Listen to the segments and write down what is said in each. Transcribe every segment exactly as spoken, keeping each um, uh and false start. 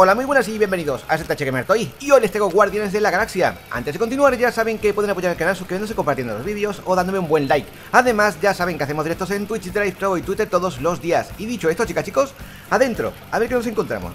Hola, muy buenas y bienvenidos a Z H Gamer Toy. Y hoy les traigo Guardianes de la Galaxia. Antes de continuar, ya saben que pueden apoyar el canal suscribiéndose, compartiendo los vídeos o dándome un buen like. Además, ya saben que hacemos directos en Twitch, Drive, Pro y Twitter todos los días. Y dicho esto, chicas, chicos, adentro, a ver qué nos encontramos.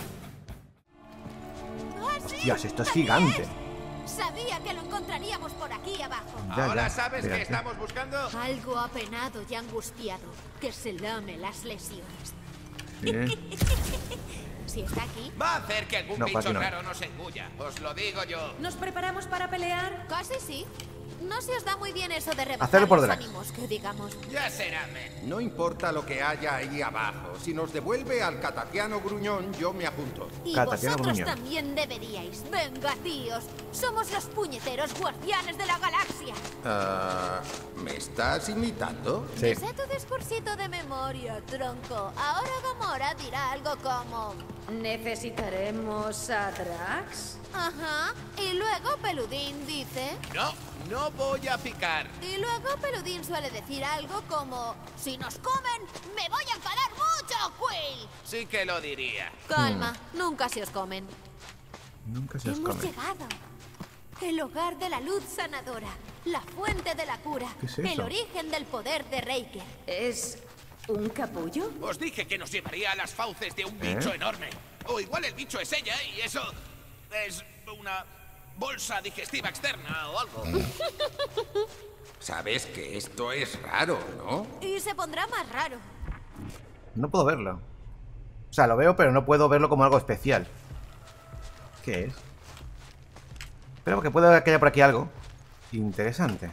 Hostias, esto es gigante. Sabía que lo encontraríamos por aquí abajo. Ya, ¿Ahora ya, sabes mira, qué aquí. estamos buscando? Algo apenado y angustiado que se lame las lesiones. Eh, Si está aquí, Va a hacer que algún No, bicho Pati, no. raro nos engulla. Os lo digo yo. ¿Nos preparamos para pelear? casi sí. No se os da muy bien eso de rebajar Hacerlo por los Drax. ánimos, que digamos. Ya será, men. No importa lo que haya ahí abajo. Si nos devuelve al catatiano gruñón, yo me apunto. Y Catatiano vosotros Gruñón. también deberíais. Venga, tíos. Somos los puñeteros guardianes de la galaxia. Ah, ¿me estás imitando? sí. Sé tu discursito de memoria, tronco. Ahora Gamora dirá algo como... ¿Necesitaremos a Drax? Ajá. Y luego Peludín dice... No, no voy a picar. Y luego Peludín suele decir algo como... Si nos comen, me voy a enfadar mucho, Quill. Sí que lo diría. Calma, nunca se os comen. Nunca se os Hemos come. llegado. El hogar de la luz sanadora. La fuente de la cura. ¿Qué es El eso? origen del poder de Reiker. ¿Es un capullo? Os dije que nos llevaría a las fauces de un ¿Eh? bicho enorme. O igual el bicho es ella y eso es una bolsa digestiva externa o algo. Sabes que esto es raro, ¿no? Y se pondrá más raro. No puedo verlo. O sea, lo veo, pero no puedo verlo como algo especial. ¿Qué es? Espero que pueda que haya por aquí algo interesante.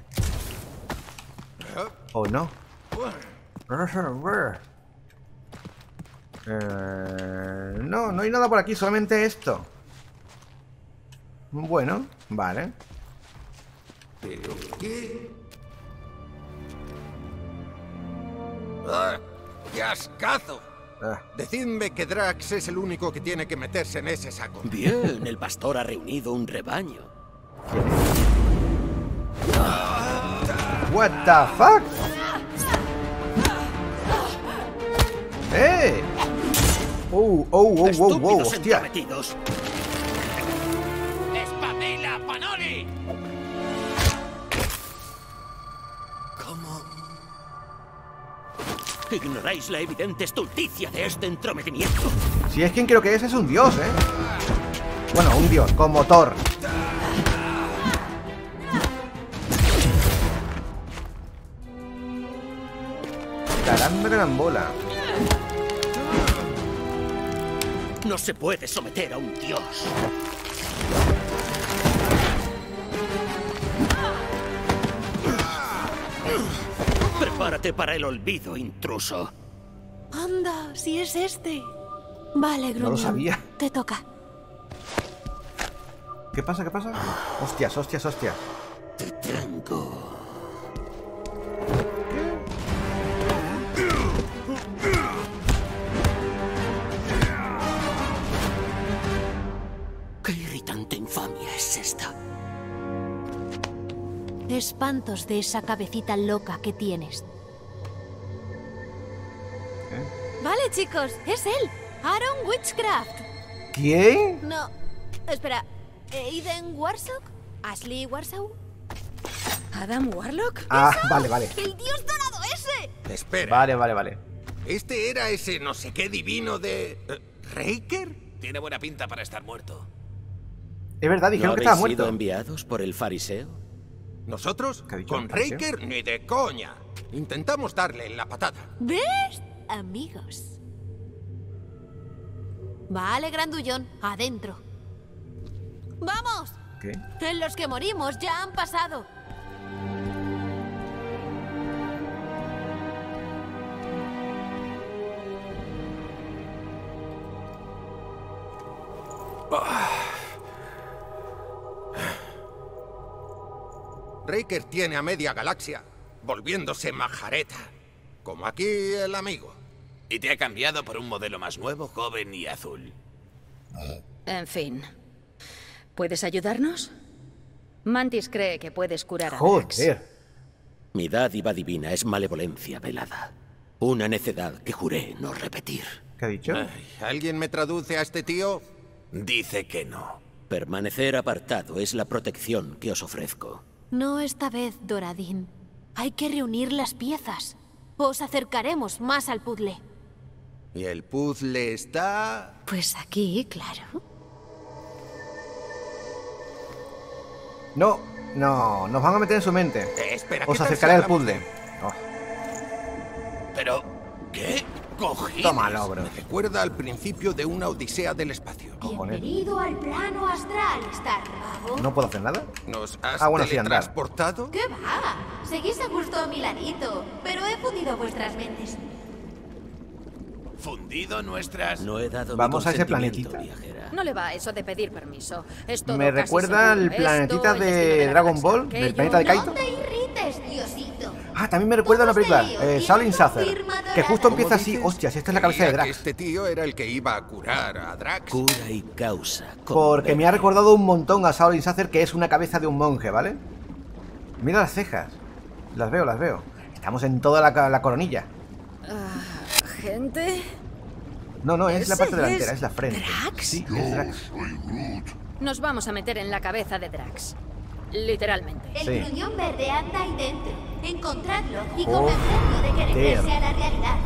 ¿O no? Eh, no, no hay nada por aquí, solamente esto. Bueno, vale. ¿Pero qué? ¡Ah! ¡Qué ascazo! Ah, Decidme que Drax es el único que tiene que meterse en ese saco. Bien, el pastor ha reunido un rebaño. what the fuck? ¡Eh! ¡Oh, oh, oh, oh, oh! ¡Estúpidos ¡Hostia! entrometidos! ¡Espabila, Panoli! ¿Cómo? Ignoráis la evidente estulticia de este entrometimiento. Si es quien creo que es, es un dios, ¿eh? Bueno, un dios, con motor. Caramba, carambola. No se puede someter a un dios. Prepárate para el olvido, intruso. Anda, si es este. Vale, Gruñón. No lo sabía. Te toca. ¿Qué pasa? ¿Qué pasa? Hostias, hostias, hostias. Te tengo. ¿Qué irritante infamia es esta? Espantos de esa cabecita loca que tienes. ¿Eh? Vale, chicos, es él. Aaron Witchcraft. ¿Quién? No, espera. ¿Aiden Warsock? ¿Ashley Warsaw? ¿Adam Warlock? Ah, vale, vale. ¡El dios dorado ese! Espera, Vale, vale, vale. ¿este era ese no sé qué divino de... eh, ¿Reiker? Tiene buena pinta para estar muerto. Es verdad, ¿No dijeron que habéis estaba sido muerto. enviados por el fariseo? ¿Nosotros? ¿Qué ha dicho? Con Reiker ni de coña. Intentamos darle en la patata. ¿Ves? Amigos. Vale, grandullón, adentro. ¡Vamos! ¿Qué? En los que morimos ya han pasado. Reiker tiene a media galaxia, volviéndose majareta. Como aquí el amigo. Y te ha cambiado por un modelo más nuevo, joven y azul. En fin. ¿Puedes ayudarnos? Mantis cree que puedes curar a Drax. Joder. Mi dádiva divina es malevolencia velada. Una necedad que juré no repetir. ¿Qué ha dicho? Ay, ¿alguien me traduce a este tío? Dice que no. Permanecer apartado es la protección que os ofrezco. No esta vez, Doradin. Hay que reunir las piezas. Os acercaremos más al puzzle. ¿Y el puzzle está...? Pues aquí, claro. No, no, nos van a meter en su mente. Eh, espera, Os ¿qué tal acercaré si al hablamos puzzle. de- Oh, Pero, ¿qué cogines? tómalo, bro. Me recuerda al principio de una odisea del espacio. Cojones. Bienvenido al plano astral, Starvago. ¿No puedo hacer nada? ¿Nos has Ah, bueno, sí, andar. teletransportado? ¿Qué va? Seguís a gusto a mi ladito, pero he fundido vuestras mentes. Fundido nuestras... No he dado mi Vamos a ese consentimiento, planetita. viajera. No le va eso de pedir permiso. Es todo Me casi recuerda al seguro. planetita Esto, el de destino la Dragon galaxia, Ball, del aquello. planeta de Kaito. No te irrites, Diosito. Ah, también me recuerda a una película, eh, Shaolin Saucer, que justo ¿Cómo empieza así. dices? Hostias, esta es la cabeza de Creía que Drax. este tío era el que iba a curar a Drax. Cura y causa. como Porque me ha Verde. recordado un montón a Shaolin Saucer, que es una cabeza de un monje, ¿vale? Mira las cejas. Las veo, las veo. Estamos en toda la, la coronilla. Gente, No, no, es la ¿Ese parte delantera, es es la frente. Drax? Sí, es Drax. nos vamos a meter en la cabeza de Drax. Literalmente. El Sí. gruñón verde anda ahí dentro. Encontradlo y Oh, convencerlo de que regrese damn. a la realidad.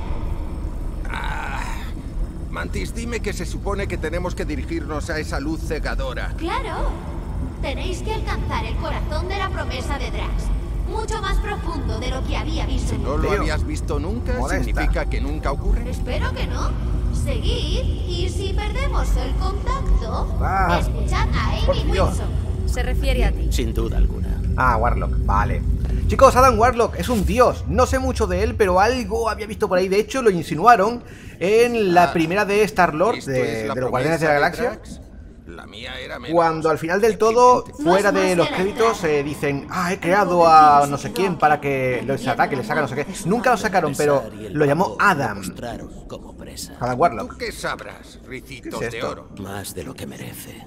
Mantis, dime que se supone que tenemos que dirigirnos a esa luz cegadora. ¡Claro! Tenéis que alcanzar el corazón de la promesa de Drax. Mucho más profundo de lo que había visto. ¿No lo Tío, habías visto nunca? molesta. ¿Significa que nunca ocurre? Espero que no. Seguid y si perdemos el contacto, Ah, escuchad a por Amy Dios. Wilson. Se refiere a ti. Sin duda alguna. Ah, Warlock, vale. Chicos, Adam Warlock es un dios. No sé mucho de él, pero algo había visto por ahí. De hecho, lo insinuaron en la Ah, primera de Star-Lord, ¿Esto de, es la de los Guardianes de la promesa Galaxia. Drax? La mía era menos Cuando al final del todo, deprimente. fuera No es de más los que la créditos, entrada. eh, dicen, ah, he creado a no sé quién para que los ataque, les haga no sé qué. Nunca lo sacaron, pero Pesar y el lo llamó valor de Adam. mostraros como presa. Adam ¿Tú Warlock. qué sabrás, ricitos ¿Qué es de esto? oro? Más de lo que merece.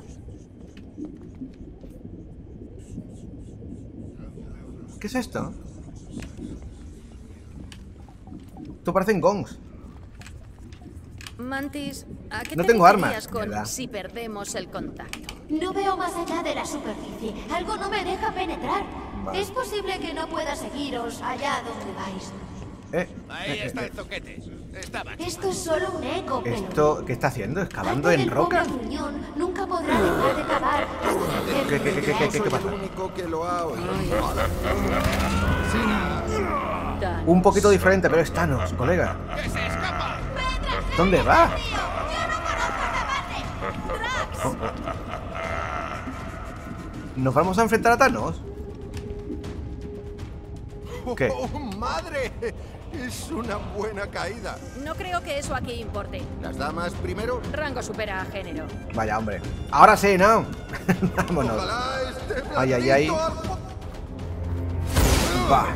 ¿Qué es esto? Esto parecen gongs. Mantis, ¿a qué No te tengo armas, referías con ¿verdad? si perdemos el contacto? No veo más allá de la superficie. Algo no me deja penetrar. Vale. Es posible que no pueda seguiros allá donde vais. Eh, Ahí eh, está eh, el zoquete. Estaba aquí. Esto es solo un eco, pero... ¿Esto qué está haciendo? ¿Excavando Parte en del roca? pobre gruñón nunca podrá dejar de cavar hasta ¿Qué, qué, qué, qué, qué, qué Soy pasa? el único que lo ha oído. Dan. Un poquito diferente, pero es Thanos, colega. ¡Que se escapa! ¿Dónde va? ¿Nos vamos a enfrentar a Thanos? ¿Qué? ¡Oh, madre! Es una buena caída. No creo que eso aquí importe. Las damas primero. Rango supera a género. Vaya, hombre. Ahora sí, ¿no? Vámonos. Ojalá este Ay, ay, ay. blandito algo- Va.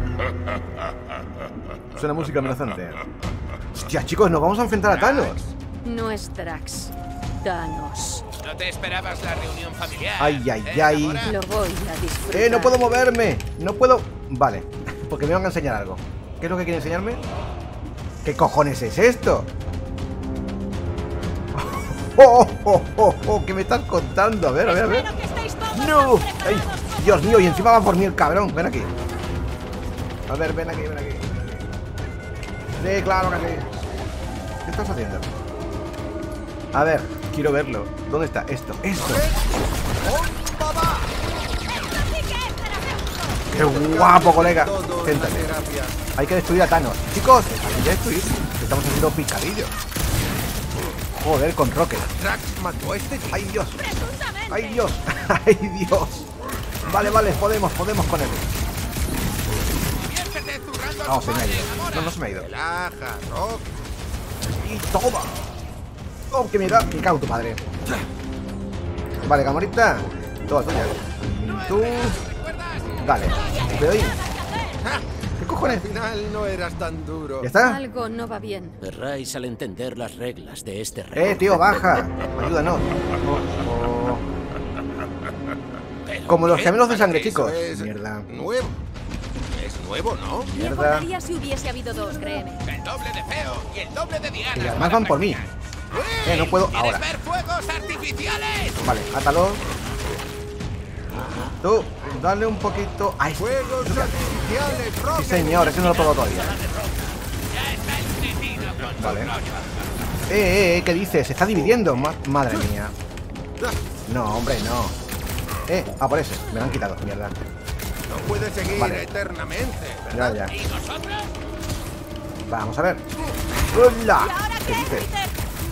Suena música amenazante. Hostia, chicos, nos vamos a enfrentar a Thanos. No es Drax. Thanos. ¿No te esperabas la reunión familiar? Ay, ay, ¿Eh, ay. Gamora? Lo voy a disfrutar. Eh, no puedo moverme. No puedo... Vale, porque me van a enseñar algo. ¿Qué es lo que quiere enseñarme? ¿Qué cojones es esto? ¡Oh, oh, oh, oh! ¿Qué me estás contando? A ver, a ver, a ver. ¡No! ¡Ay! Dios mío, y encima va por mí el cabrón. Ven aquí. A ver, ven aquí, ven aquí. Sí, claro que sí. ¿Qué estás haciendo? A ver, quiero verlo. ¿Dónde está? Esto, esto. ¡Qué guapo, colega! Todo en la Siéntate. terapia. Hay que destruir a Thanos. Chicos, hay que destruir. Estamos haciendo picadillo. Joder, con Rocket. Drax mató a este tío. ¡Ay, Dios! ¡Ay, Dios! ¡Ay, Dios! Vale, vale, podemos, podemos con él. Diviértete zurrando a No, tu se me ha padre, ido. Gamora. No, no se me ha ido. Relaja, Rock. ¡Y toma! ¡Oh, que me da! Me cago en tu padre. Vale, Gamorita. Toda tuya. Y tú... ¿Recuerdas? Dale. Te doy. ¿Qué Al cojones? final no eras tan duro. ¿Ya está? Algo no va bien. Erráis al entender las reglas de este Eh, reino. tío, baja. Ayúdanos. Oh, oh. Pero, Como los ¿qué? gemelos de sangre, Eso chicos. es Mierda. nuevo. Es nuevo, ¿no? Me Mierda. acordaría si hubiese habido dos, créeme. El doble de feo y el doble de Diana. Y además van por mí. Eh, no puedo ¿Quieres ahora. ver fuegos artificiales? artificiales! Vale, átalo. Tú, dale un poquito. ¡Ay! ¡Fuegos artificiales, Sí, Rocket! señor, ese no lo puedo todavía. ¡Ya está el cretino con su Vale. rollo! Eh, eh, eh, ¿qué dices? Se está dividiendo. Ma- madre mía. No, hombre, no. Eh, ah, por ese. Me lo han quitado, mierda. No puede seguir Vale. eternamente, Ya, ¿verdad? ya. ¿Y nosotros? Vamos a ver. ¡Hola! ¿Y ahora ¿Qué qué, dices? Peter?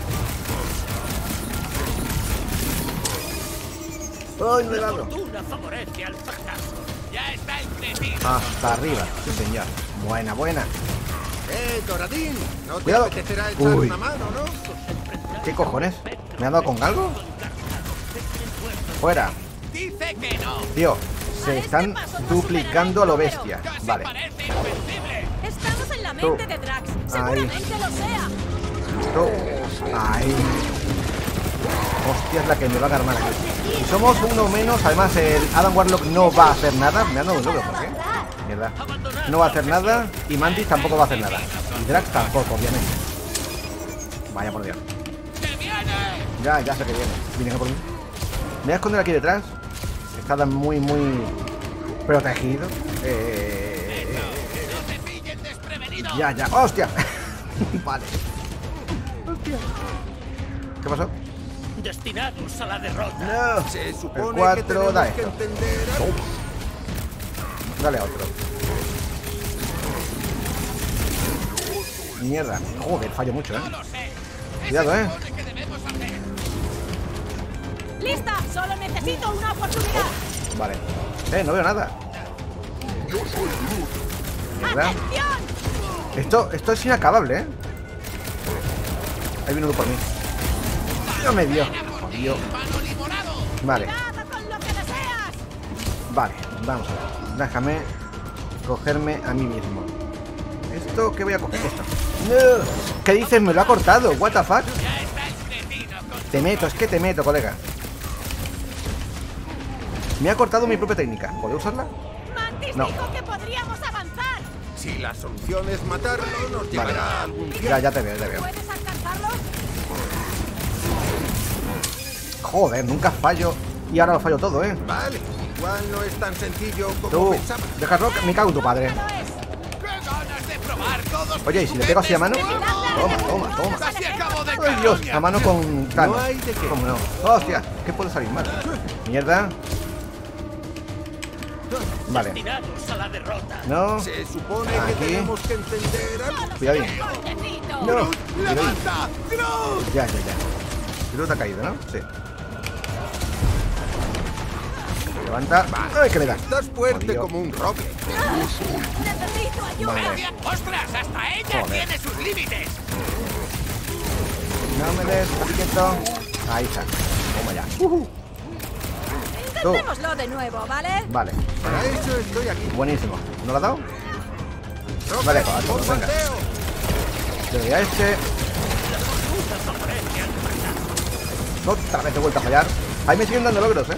¡Ay, me he dado! Fortuna favorece al fracaso. ¡Ya está el cretino! Hasta arriba, sí señor. Buena, buena. ¡Eh, Doradín! ¿No te Cuidado. apetecerá echar Uy. una mano, no? ¿Qué cojones? ¿Me ha dado con algo? Fuera. ¡Dice que no! Tío, se están duplicando a lo bestia. ¡Casi Vale. parece invencible! Estamos en la Tú. mente de Drax. Ahí. Seguramente lo sea. Tú. Ahí. Hostia, es la que me va a agarrar aquí. Si somos uno menos, además el Adam Warlock no va a hacer nada. Me han dado un logro, ¿por qué? Mierda. No va a hacer nada y Mantis tampoco va a hacer nada. Y Drax tampoco, obviamente. Vaya por Dios. ¡Que viene! Ya, ya sé que viene. Viene por mí. Me voy a esconder aquí detrás. Está muy, muy protegido. Eh, eh, ¡No te pillen desprevenido! eh, ya, ya. ¡Hostia! Vale. Hostia. ¿Qué pasó? Destinados a la derrota. No. Se El supone que cuatro tenemos da que esto. entender algo. Dale a otro. Mierda. Joder, fallo mucho, ¡No eh. lo sé! Cuidado, eh. ¿Qué que debemos hacer? ¡Lista! Solo necesito una oportunidad. Vale. Eh, no veo nada. Mierda. ¡Atención! Esto, esto es inacabable, eh. Ahí viene uno por mí. No me dio. Jodido. ¡Mano limonado! Vale. ¡Cuidado con lo que deseas! Vale, vamos a ver. Déjame cogerme a mí mismo. ¿Esto qué voy a coger? Esto. No. ¿Qué dices? Me lo ha cortado. What the fuck? ¡Ya está el cretino con Te meto, es que te meto, colega. Me ha cortado mi propia técnica. ¿Puedo usarla? Mantis No. dijo que podríamos avanzar. Si la solución es matarlo, nos llevará algún tiempo. Ya, ya te veo, te veo. ¿Puedes alcanzarlo? Joder, nunca fallo. Y ahora lo fallo todo, ¿eh? Vale, igual no es tan sencillo como Tú, pensaba. déjalo, me cago en tu padre. ¡No es! ¡Qué ganas de probar todos Oye, ¿y si le pego así a mano? juguetes Toma, toma, toma. ¡Casi acabo de ¡Ay, Dios! caña! A mano con Thanos. No hay de qué. ¿Cómo no? ¡Hostia! ¿Qué puede salir mal? Mierda. Vale. Destinados a la derrota. No. Se supone Aquí. que tenemos que entender algo. Cuidadín. ¡Cortecito! No. ¡Levanta! ¡Groot! Ya, ya, ya. Groot ha caído, ¿no? Sí. Levanta. ¡Ay, que me da! Estás fuerte Jodido. como un roble. ¡Necesito ayuda! Vale. ¡Ostras! ¡Hasta ella Joder. tiene sus límites! No me des, quieto. Ahí está. Toma ya. Intentémoslo de nuevo, ¿vale? Vale. Para eso estoy aquí. Buenísimo. ¿No lo ha dado? Rocket, Vale, joder, por venga. paseo. Le doy a este. Otra vez he vuelto a fallar. Ahí me siguen dando logros, ¿eh?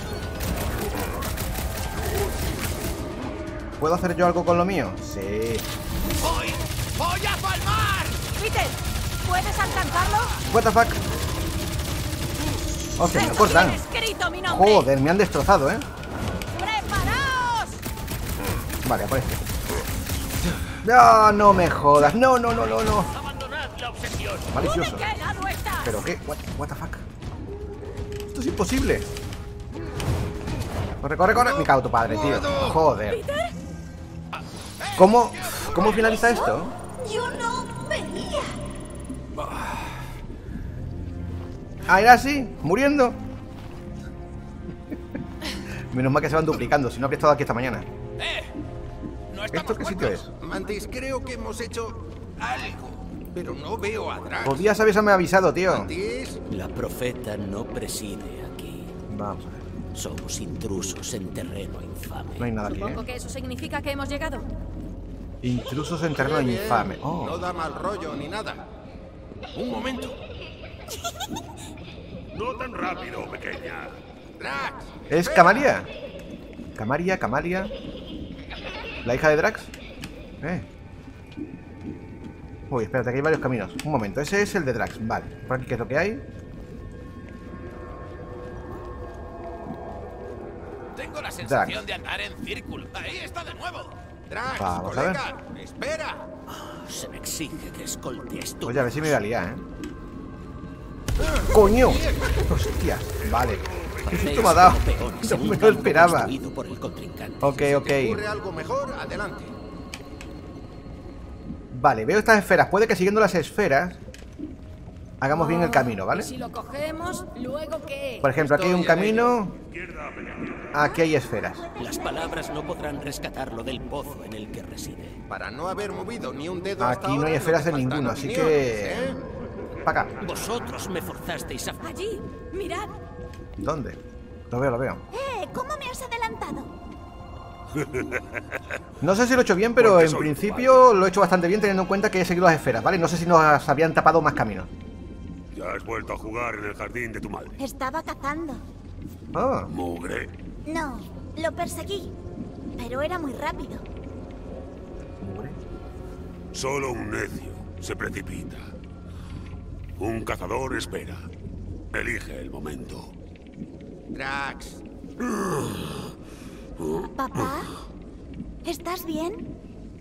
¿Puedo hacer yo algo con lo mío? Sí. ¡Voy! ¡Voy a palmar! Peter, ¿puedes alcanzarlo? What the fuck. Hostia, me lo Eso cortan. tiene escrito mi nombre. Joder, me han destrozado, ¿eh? ¡Preparaos! Vale, aparece. No, no me jodas. No, no, no, no, no. Abandonad la obsesión. Malicioso. ¿De qué lado estás? ¿Pero qué? What, what the fuck? Esto es imposible. Corre, corre, corre. Me cago en tu padre, tío. Joder. ¿Cómo, cómo finaliza esto? Yo no venía. Ah, era así, muriendo. Menos mal que se van duplicando, si no habría estado aquí esta mañana. ¡Eh! No estamos ¿Esto qué sitio muertos. es? Mantis, creo que hemos hecho algo, pero no veo a Drax. Podías haberme avisado, tío. Mantis, La profeta no preside aquí. Vamos a ver. Somos intrusos en terreno infame. No hay nada aquí, Supongo ¿eh? que eso significa que hemos llegado. Intrusos en terreno bien, infame. no Oh. da mal rollo ni nada. Un momento. No tan rápido, pequeña. Drax, ¿Es Camalia? Camaria, Camalia. ¿La hija de Drax? Eh. Uy, espérate, que hay varios caminos. Un momento, ese es el de Drax. Vale, por aquí, ¿qué es lo que hay? sensación de andar en círculo. Ahí está de nuevo. Drax, Vamos a ver. colega, espera. Se me exige que escolte esto. Oye, a ver si me voy a liar, ¿eh? ¡Coño! ¡Hostias! Vale. ¿Qué susto me ha dado? No me lo esperaba. Por el contrincante. Ok, Si ok. te ocurre algo mejor, adelante. Vale, veo estas esferas. Puede que siguiendo las esferas hagamos bien el camino, ¿vale? ¿Y si lo cogemos, luego qué? Por ejemplo, aquí hay un Estoy en camino. Aquí hay esferas. Las palabras no podrán rescatarlo del pozo en el que reside. Para no haber movido ni un dedo hasta Aquí no hay ahora, esferas te en faltan ninguno, así opiniones, que... ¿eh? Para acá. Vosotros me forzasteis a... Allí, mirad. ¿Dónde? Lo veo, lo veo. Eh, ¿cómo me has adelantado? No sé si lo he hecho bien, pero Porque en soy principio lo he hecho bastante bien teniendo en cuenta que he seguido las esferas, ¿vale? No sé si nos habían tapado más caminos. Ya has vuelto a jugar en el jardín de tu madre. Estaba cazando. Ah, Mugre. No, lo perseguí. Pero era muy rápido. Solo un necio se precipita. Un cazador espera. Elige el momento. Drax, ¿Papá? ¿Estás bien?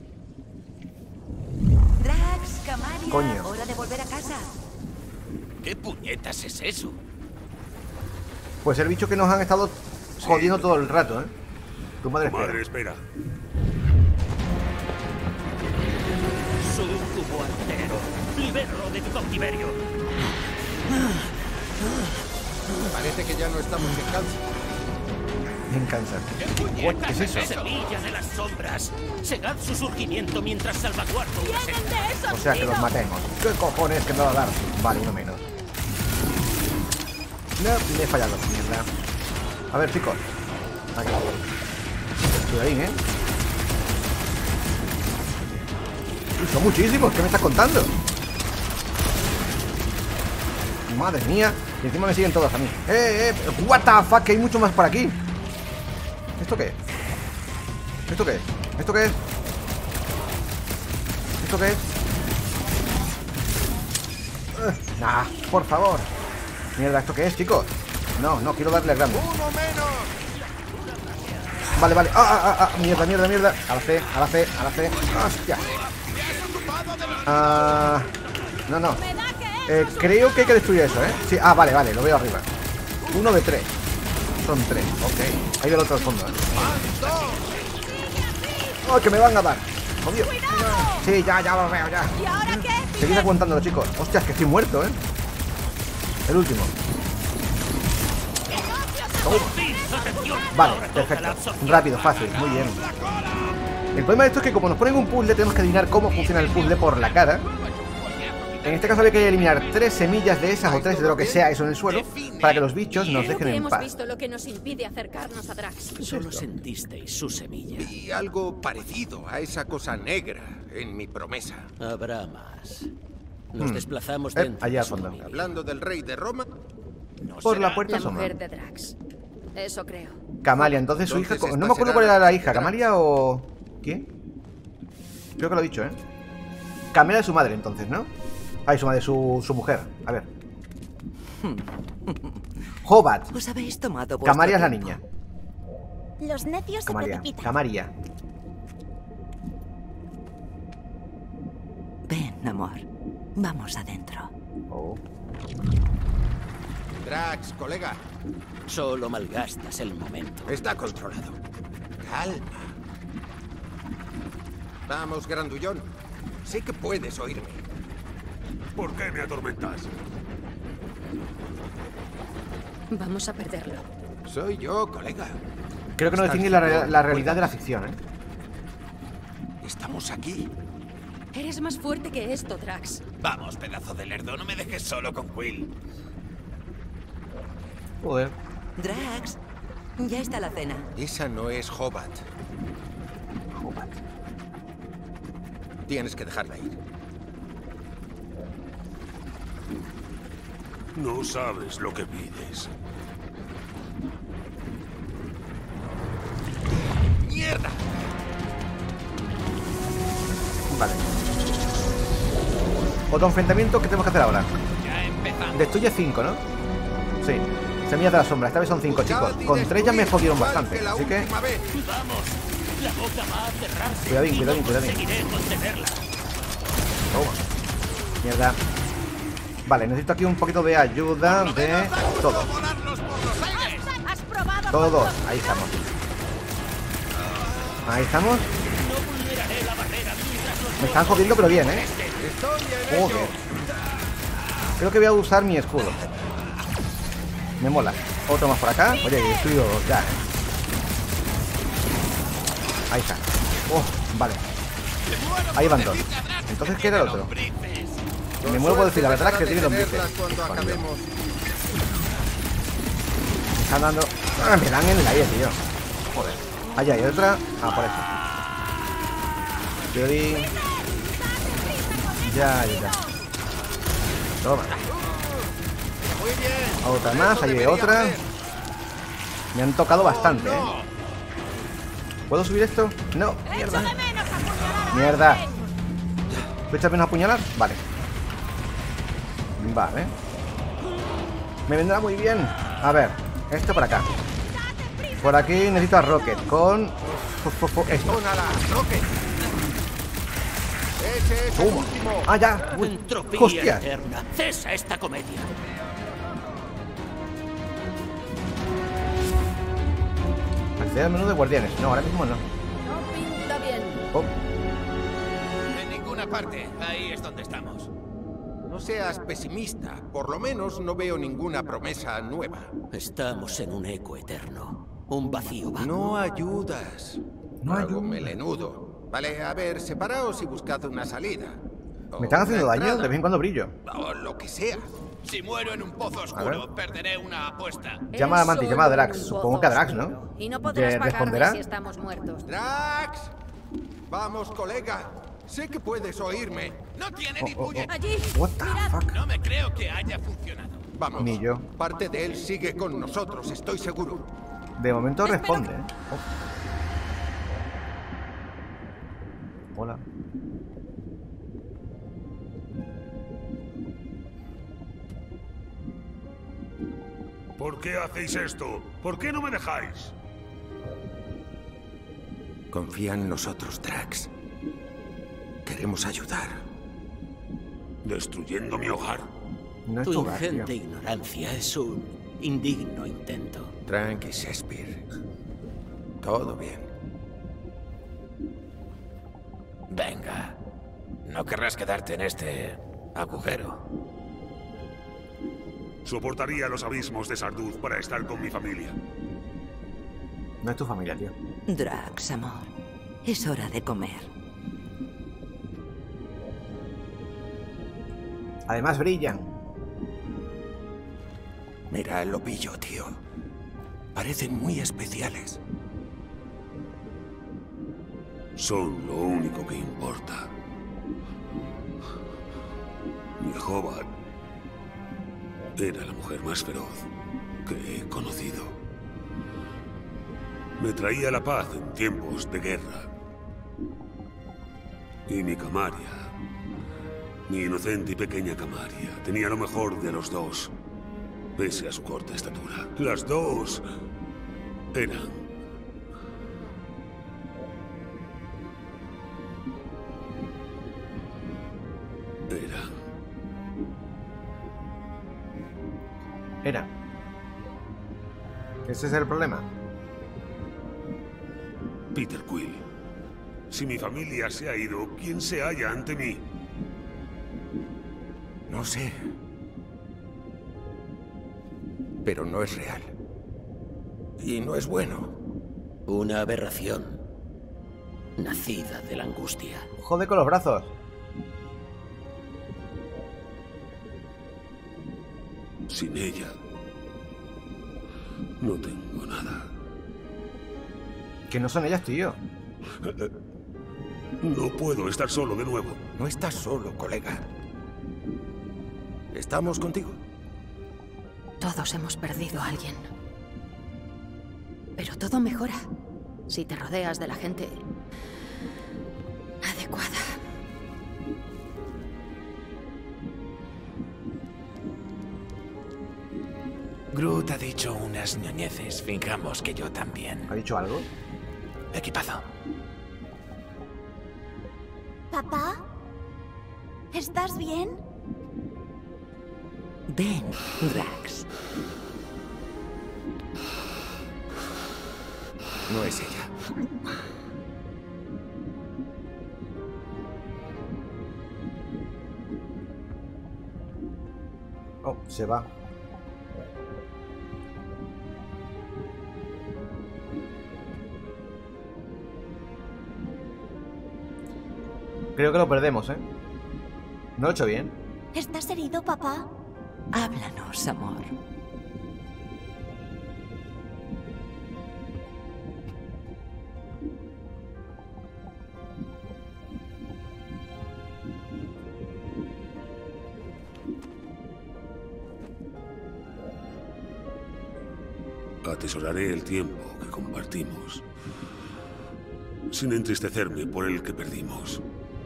Drax, Camaria, Coño. hora de volver a casa. ¿Qué puñetas es eso? pues el bicho que nos han estado jodiendo todo el rato, ¿eh? Tu madre Tu madre espera. espera. Sucubo altero. Libéralo de tu cautiverio. parece que ya no estamos en calza. Me encanta. What, ¿qué es eso? Semilla de las sombras. Segad su surgimiento mientras salvaguardo una ¡Vienen senda. de esos O sea, que los tiros! matemos. ¿Qué cojones que me va a dar? Vale, uno menos. No, me he fallado, mierda. A ver, chicos. Aquí. Cuidadín, ¿eh? Uy, son muchísimos. ¿Qué me estás contando? Madre mía. Y encima me siguen todos a mí. ¡Eh, eh! ¡What the fuck! Que hay mucho más por aquí. ¿Esto qué es? ¿Esto qué es? ¿Esto qué es? ¿Esto qué es? Uh, nah, por favor. Mierda, ¿esto qué es, chicos? No, no, quiero darle grande. ¡Uno menos! Vale, vale. ¡Ah, ah, ah! Mierda, mierda, mierda. A la C, a la C, a la C. ¡Hostia! Ah... No, no. Eh, creo que hay que destruir eso, ¿eh? Sí, ah, vale, vale, lo veo arriba. Uno de tres. Son tres, ok. Ahí del otro al fondo, ¿eh? ¡Oh, que me van a dar! ¡Jodido! Sí, ya, ya lo veo, ya. ¿Y ahora qué? Seguid aguantándolo, chicos. Hostias, que estoy muerto, ¿eh? El último. Vale, perfecto. Rápido, fácil, muy bien. El problema de esto es que como nos ponen un puzzle, tenemos que adivinar cómo funciona el puzzle por la cara. En este caso había que eliminar tres semillas de esas o tres de lo que sea eso en el suelo para que los bichos nos Creo dejen que en hemos paz. visto lo que nos impide acercarnos a Drax. Solo sentisteis su semilla. Y algo parecido a esa cosa negra en mi promesa. Habrá más. Nos Hmm. desplazamos Eh, dentro allá de al su fondo. dominio. Hablando del rey de Roma, No Por será. la puerta La asoma. mujer de Drax. Eso creo. Camalia, entonces su hija... Entonces No me esta acuerdo será cuál era la la de hija, Drax. Camalia o... ¿Quién? Creo que lo he dicho, ¿eh? Camalia es su madre, entonces, ¿no? Ay, su madre, su, su mujer. A ver. Hobat. Os habéis tomado vuestro Camalia es la tiempo. niña. Los necios se Camalia. precipitan. Camaria. Ven, amor. Vamos adentro. Oh. Drax, colega, Solo malgastas el momento. está controlado. Calma. Vamos, grandullón. Sé que puedes oírme. ¿Por qué me atormentas? Vamos a perderlo. Soy yo, colega. Creo que no Estás distingue la, diciendo, re- la realidad "Puedo". de la ficción, ¿eh? Estamos aquí. Eres más fuerte que esto, Drax. Vamos, pedazo de lerdo, no me dejes solo con Quill. Joder. Drax, ya está la cena. Esa no es Hobat. Hobat. Tienes que dejarla ir. No sabes lo que pides. ¡Mierda! Vale. Otro enfrentamiento que tenemos que hacer ahora. Ya empezamos. Destruye cinco, ¿no? Sí. Semillas de la sombra. Esta vez son cinco, chicos. Con tres ya me jodieron bastante. Así que... Vamos, la boca va a cerrarse. Cuidadín, y no cuidadín, cuidadín. conseguiré contenerla. Toma. Mierda. Vale, necesito aquí un poquito de ayuda de todo. ¿Has probado Todos. Ahí estamos. Ahí estamos. Me están jodiendo, pero bien, ¿eh? Joder. Creo que voy a usar mi escudo. Me mola. Otro más por acá. Oye, estoy ya, ¿eh? Ahí está. Oh, vale. Ahí van dos. Entonces, ¿qué era el otro? Me muero por decir la verdad que tiene lombrices. Me están dando... Ah, me dan en el aire, tío. Joder. Allá hay otra. Ah, por eso. Teorí. Ya, ya, ya. Toma. Otra más, ahí hay otra. Me han tocado bastante, ¿eh? ¿Puedo subir esto? No, mierda. Mierda. ¿Puedo echar menos a apuñalar? Vale. Vale. Me vendrá muy bien. A ver, esto por acá. Por aquí necesito a Rocket con... Esto. Toma. Ah, ya. Uy. Entropía Hostia. eterna. Cesa esta comedia. Acceder al menú de guardianes. No, ahora mismo no. No pinta bien. Oh. En ninguna parte. Ahí es donde estamos. No seas pesimista. Por lo menos no veo ninguna promesa nueva. Estamos en un eco eterno. Un vacío vago. No ayudas. No Algo ayuda. melenudo. Vale, a ver, separaos y buscad una salida. O Me están haciendo una daño, entrada. de vez en cuando brillo. O lo que sea. Si muero en un pozo oscuro, perderé una apuesta. Llama a Mantis, Es llama a solo Drax. un Supongo pozo que a Drax, oscuro. ¿no? Y no podrás ¿Le pagarme responderá? si estamos muertos. ¡Drax! Vamos, colega. Sé que puedes oírme. No tiene Oh, ni oh, oh. puñetera. Allí. What the fuck? No me creo que haya funcionado. Vamos. Ni yo. Parte de él sigue con nosotros, estoy seguro. De momento responde, ¿eh? Oh. Hola. ¿Por qué hacéis esto? ¿Por qué no me dejáis? Confía en nosotros, Drax. Queremos ayudar. ¿Destruyendo mi hogar? No es Tu tu hogar, tío. ingente ignorancia es un indigno intento. Tranqui, Shakespeare. Todo bien. Venga. No querrás quedarte en este agujero. Soportaría los abismos de Sarduz para estar con mi familia. No es tu familia, tío. Drax, amor. Es hora de comer. Además brillan. Mira el lopillo, tío. Parecen muy especiales. Son lo único que importa. Mi Hobart era la mujer más feroz que he conocido. Me traía la paz en tiempos de guerra. Y mi Camaria, mi inocente y pequeña Camaria, tenía lo mejor de los dos, pese a su corta estatura. Las dos eran... eran... Era. Ese es el problema. Peter Quill. Si mi familia se ha ido, ¿quién se halla ante mí? No sé. Pero no es real. Y no es bueno. Una aberración. Nacida de la angustia. Jode con los brazos. Sin ella, no tengo nada. Que no son ellas, tío. No puedo estar solo de nuevo. No estás solo, colega. Estamos contigo. Todos hemos perdido a alguien. Pero todo mejora si te rodeas de la gente adecuada. Groot ha dicho unas ñoñeces. Fijamos que yo también. ¿Ha dicho algo? Equipazo. ¿Papá? ¿Estás bien? Ven, Drax. No es ella. Oh, se va. Creo que lo perdemos, ¿eh? No lo he hecho bien. ¿Estás herido, papá? Háblanos, amor. Atesoraré el tiempo que compartimos, sin entristecerme por el que perdimos.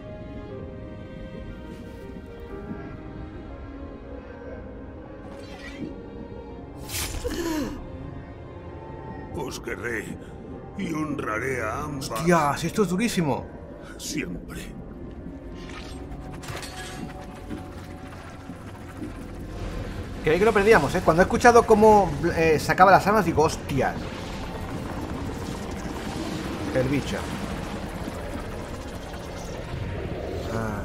Os querré y honraré a ambas. ¡Hostias! Esto es durísimo. Siempre. Creí que lo perdíamos, ¿eh? Cuando he escuchado cómo eh, sacaba las armas, digo, hostias. El bicho. Ah.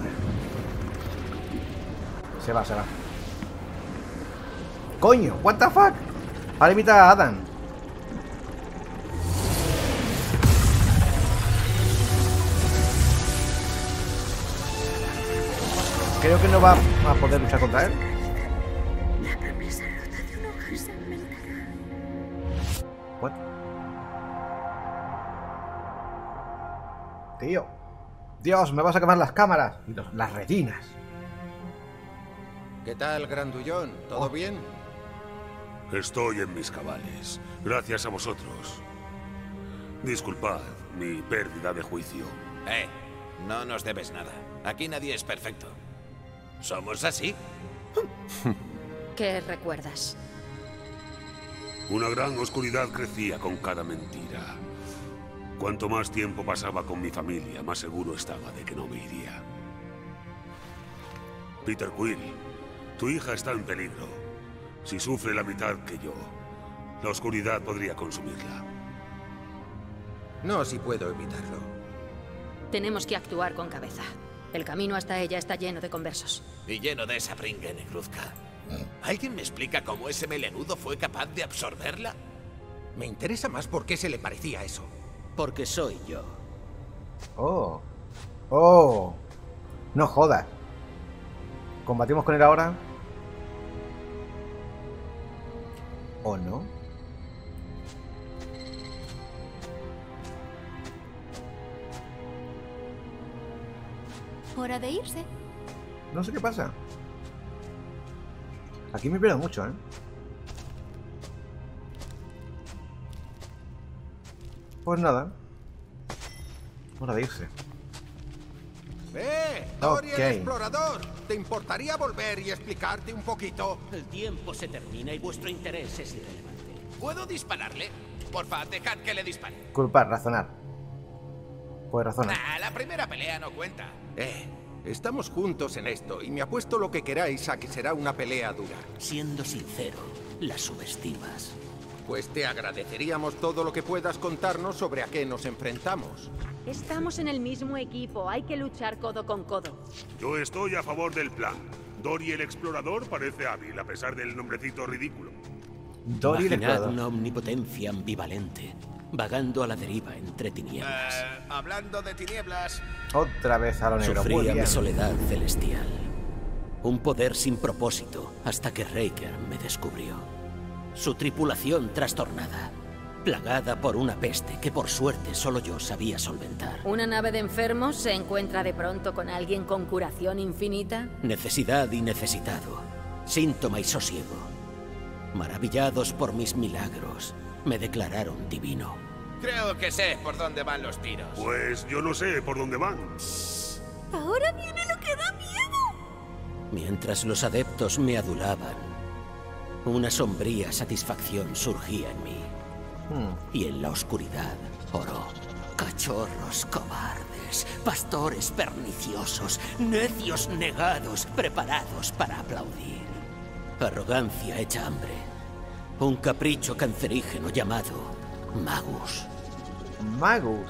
Se va, se va. ¡Coño! ¿What the fuck? Ahora imita a Adam. Creo que no va a poder luchar contra él. What? Tío. Dios, me vas a quemar las cámaras. Y los- las retinas. ¿Qué tal, Grandullón? ¿Todo Oh. bien? Estoy en mis cabales, gracias a vosotros. Disculpad mi pérdida de juicio. Eh, no nos debes nada. Aquí nadie es perfecto. ¿Somos así? ¿Qué recuerdas? Una gran oscuridad crecía con cada mentira. Cuanto más tiempo pasaba con mi familia, más seguro estaba de que no me iría. Peter Quill, tu hija está en peligro. Si sufre la mitad que yo, la oscuridad podría consumirla. No, si puedo evitarlo. Tenemos que actuar con cabeza. El camino hasta ella está lleno de conversos. Y lleno de esa pringue negruzca. ¿Alguien me explica cómo ese melenudo fue capaz de absorberla? Me interesa más por qué se le parecía eso. Porque soy yo. Oh. Oh. No jodas. ¿Combatimos con él ahora? ¿O no? Hora de irse. No sé qué pasa. Aquí me pierdo mucho, ¿eh? Pues nada. Hora de irse. ¡Eh! Dory Ok. el explorador. ¿Te importaría volver y explicarte un poquito? El tiempo se termina y vuestro interés es irrelevante. ¿Puedo dispararle? Porfa, dejad que le dispare. Culpar, razonar. Pues razonar. Nah, la primera pelea no cuenta. Eh, estamos juntos en esto y me apuesto lo que queráis a que será una pelea dura. Siendo sincero, la subestimas. Pues te agradeceríamos todo lo que puedas contarnos sobre a qué nos enfrentamos. Estamos en el mismo equipo. Hay que luchar codo con codo. Yo estoy a favor del plan. Dory el explorador parece hábil a pesar del nombrecito ridículo. Dory el Imaginad explorador. una omnipotencia ambivalente, vagando a la deriva entre tinieblas. Eh, hablando de tinieblas, Otra vez a lo negro. Muy Sufría bien. mi soledad celestial. Un poder sin propósito hasta que Raker me descubrió. Su tripulación trastornada, plagada por una peste que por suerte solo yo sabía solventar. ¿Una nave de enfermos se encuentra de pronto con alguien con curación infinita? Necesidad y necesitado, síntoma y sosiego. Maravillados por mis milagros, me declararon divino. creo que sé por dónde van los tiros. Pues yo no sé por dónde van. Ahora viene lo que da miedo. Mientras los adeptos me adulaban, Una sombría satisfacción surgía en mí. Hmm. Y en la oscuridad oró. Cachorros cobardes, pastores perniciosos, necios negados, preparados para aplaudir. Arrogancia hecha hambre. Un capricho cancerígeno llamado Magus. Magus.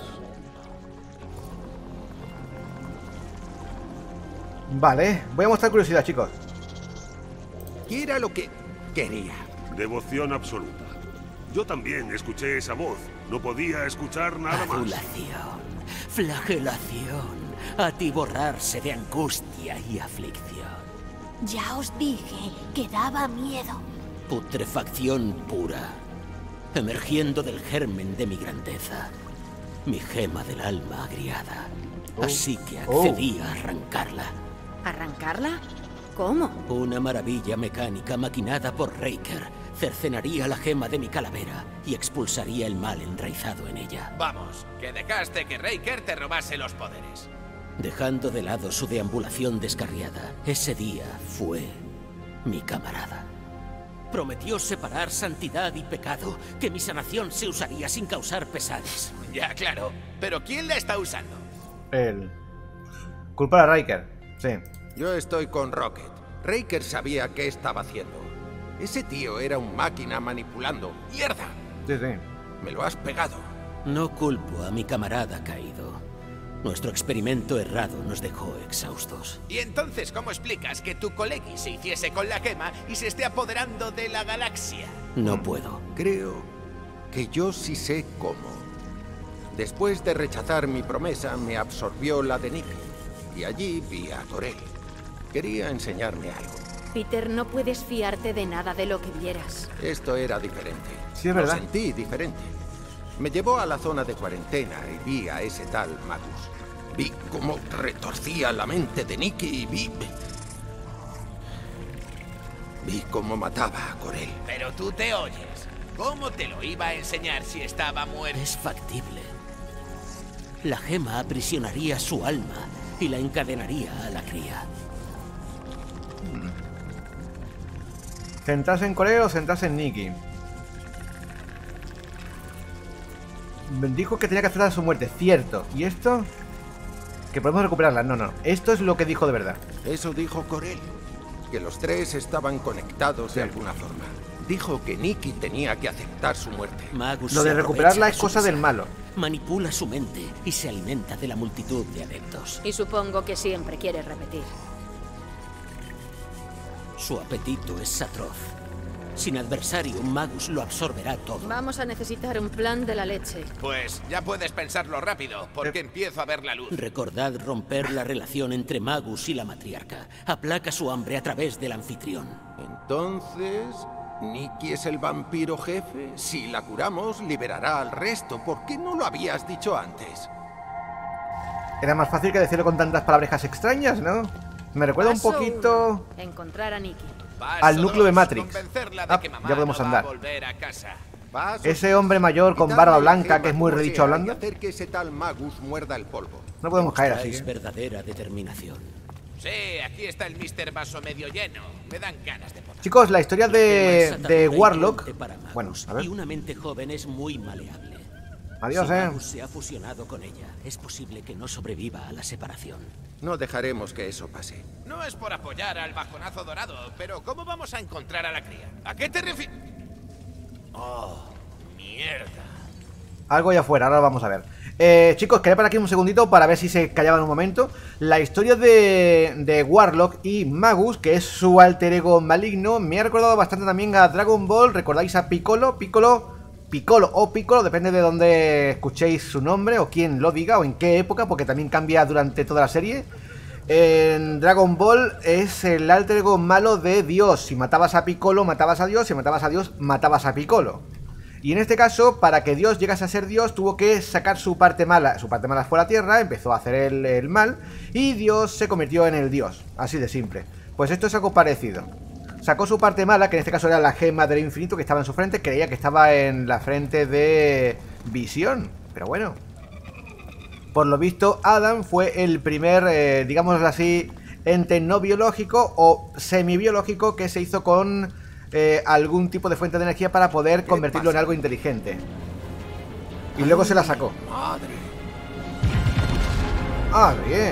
Vale, voy a mostrar curiosidad, chicos. ¿Qué era lo que quería? Devoción absoluta. Yo también escuché esa voz. No podía escuchar nada más. Adulación, flagelación, atiborrarse de angustia y aflicción. Ya os dije que daba miedo. Putrefacción pura, emergiendo del germen de mi grandeza. Mi gema del alma agriada. Oh. Así que accedí a arrancarla. ¿Arrancarla? ¿Cómo? Una maravilla mecánica maquinada por Raker cercenaría la gema de mi calavera y expulsaría el mal enraizado en ella. Vamos, que dejaste que Raker te robase los poderes. Dejando de lado su deambulación descarriada, ese día fue mi camarada. Prometió separar santidad y pecado, que mi sanación se usaría sin causar pesares. Ya, claro. Pero ¿quién la está usando? El... Culpar a Riker. Sí. Yo estoy con Rocket. Raker sabía qué estaba haciendo. Ese tío era un máquina manipulando. ¡Mierda! Sí, sí. Me lo has pegado. No culpo a mi camarada caído. Nuestro experimento errado nos dejó exhaustos. ¿Y entonces cómo explicas que tu colegui se hiciese con la gema y se esté apoderando de la galaxia? No puedo. Creo que yo sí sé cómo. Después de rechazar mi promesa, me absorbió la de Nicky. Y allí vi a Corel. Quería enseñarme algo. Peter, no puedes fiarte de nada de lo que vieras. Esto era diferente. Sí, es verdad. Lo sentí diferente. Me llevó a la zona de cuarentena y vi a ese tal Magus. Vi cómo retorcía la mente de Nicky y vi... Vi cómo mataba a Corel. Pero tú te oyes. ¿Cómo te lo iba a enseñar si estaba muerto? Es factible. La gema aprisionaría su alma y la encadenaría a la cría. ¿Centrarse en Corel o centrarse en Nicky? Dijo que tenía que aceptar su muerte, cierto. ¿Y esto? Que podemos recuperarla. No, no. Esto es lo que dijo de verdad. Eso dijo Corel. Que los tres estaban conectados de alguna forma. Dijo que Nicky tenía que aceptar su muerte. Magus Lo de se recuperarla aprovecha es de cosa su del pesar, malo. Manipula su mente y se alimenta de la multitud de adeptos. Y supongo que siempre quieres repetir. Su apetito es atroz. Sin adversario, Magus lo absorberá todo. Vamos a necesitar un plan de la leche. Pues ya puedes pensarlo rápido, porque empiezo a ver la luz. Recordad romper la relación entre Magus y la matriarca. Aplaca su hambre a través del anfitrión. Entonces, ¿Nicky es el vampiro jefe? Si la curamos, liberará al resto. ¿Por qué no lo habías dicho antes? Era más fácil que decirlo con tantas palabrejas extrañas, ¿no? Me recuerda un Paso poquito... uno, encontrar a Nicky. Paso al núcleo de dos, Matrix. convencerla de Ah, que mamá ya podemos no va andar. a volver a casa. Paso Ese hombre mayor con quitarle barba la blanca gema que es muy como redicho sea hablando. y hacer que ese tal Magus muerda el polvo. No podemos caer así, Es ¿eh? verdadera determinación. Sí, aquí está el mister Vaso medio lleno. Me dan ganas de poner. Chicos, la historia de, Gema es de atadura Warlock... hiriente para Magus, Bueno, a ver. Y una mente joven es muy maleable. Adiós, si eh. Magus se ha fusionado con ella, es posible que no sobreviva a la separación. No dejaremos que eso pase. No es por apoyar al bajonazo dorado, pero ¿cómo vamos a encontrar a la cría? ¿A qué te refieres? Oh, mierda. Algo allá afuera, ahora lo vamos a ver. Eh, chicos, quería parar aquí un segundito para ver si se callaban un momento. La historia de, de Warlock y Magus, que es su alter ego maligno, me ha recordado bastante también a Dragon Ball. ¿Recordáis a Piccolo? Piccolo, Piccolo o Piccolo, depende de dónde escuchéis su nombre o quién lo diga o en qué época, porque también cambia durante toda la serie. En Dragon Ball es el alter ego malo de Dios. Si matabas a Piccolo, matabas a Dios. Si matabas a Dios, matabas a Piccolo. Y en este caso, para que Dios llegase a ser Dios, tuvo que sacar su parte mala. Su parte mala fue la tierra, empezó a hacer el, el mal, y Dios se convirtió en el Dios. Así de simple. Pues esto es algo parecido. Sacó su parte mala, que en este caso era la gema del infinito que estaba en su frente. Creía que estaba en la frente de Visión, pero bueno. Por lo visto, Adam fue el primer, eh, digámoslo así, ente no biológico o semibiológico que se hizo con eh, algún tipo de fuente de energía para poder convertirlo en algo inteligente. Y luego se la sacó. Madre. Ah, bien.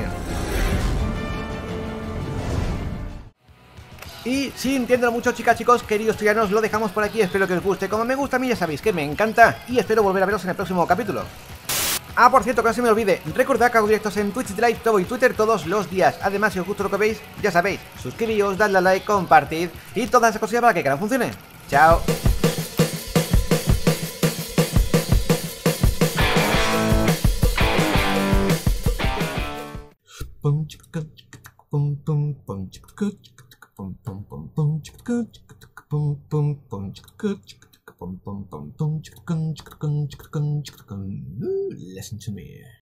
Y sintiéndolo mucho, chicas, chicos, queridos troyanos, lo dejamos por aquí. Espero que os guste. Como me gusta a mí, ya sabéis que me encanta. Y espero volver a veros en el próximo capítulo. Ah, por cierto, que no se me olvide, recordad que hago directos en Twitch, Drive, Trovo y Twitter todos los días. Además, si os gusta lo que veis, ya sabéis, suscribíos, dadle a like, compartid y todas esas cosillas para que el canal funcione. Chao. Listen to me.